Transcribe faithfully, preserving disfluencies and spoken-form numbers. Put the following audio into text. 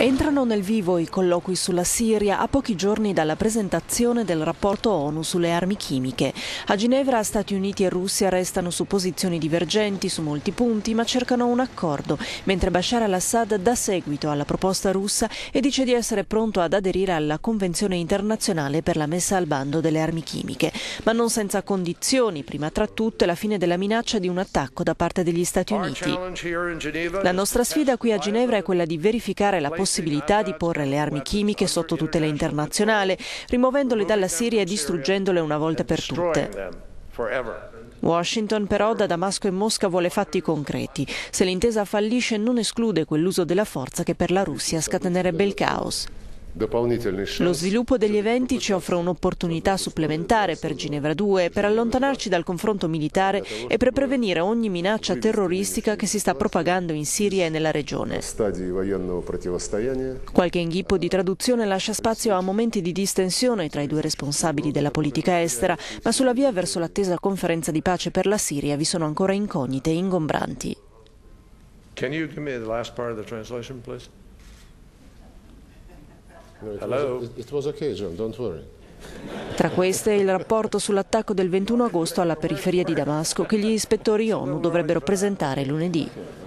Entrano nel vivo i colloqui sulla Siria a pochi giorni dalla presentazione del rapporto ONU sulle armi chimiche. A Ginevra Stati Uniti e Russia restano su posizioni divergenti su molti punti, ma cercano un accordo, mentre Bashar al-Assad dà seguito alla proposta russa e dice di essere pronto ad aderire alla Convenzione internazionale per la messa al bando delle armi chimiche, ma non senza condizioni, prima tra tutte la fine della minaccia di un attacco da parte degli Stati Uniti. La nostra sfida qui a Ginevra è quella di verificare la possibilità di porre le armi chimiche sotto tutela internazionale, rimuovendole dalla Siria e distruggendole una volta per tutte. Washington però da Damasco e Mosca vuole fatti concreti. Se l'intesa fallisce non esclude quell'uso della forza che per la Russia scatenerebbe il caos. Lo sviluppo degli eventi ci offre un'opportunità supplementare per Ginevra due, per allontanarci dal confronto militare e per prevenire ogni minaccia terroristica che si sta propagando in Siria e nella regione. Qualche inghippo di traduzione lascia spazio a momenti di distensione tra i due responsabili della politica estera, ma sulla via verso l'attesa conferenza di pace per la Siria vi sono ancora incognite ingombranti. Can you give me the last part of the translation, please? Hello? It was okay, John, don't worry. Tra queste il rapporto sull'attacco del ventuno agosto alla periferia di Damasco che gli ispettori ONU dovrebbero presentare lunedì.